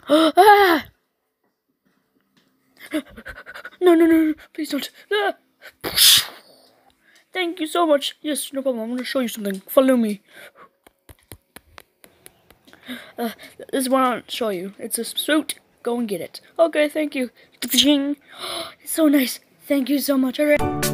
Ah! No, no, no, no, please don't. Ah! Thank you so much. Yes, no problem. I'm gonna show you something. Follow me. This is what I'll show you. It's a suit. Go and get it. Okay, thank you. It's so nice. Thank you so much. Alright.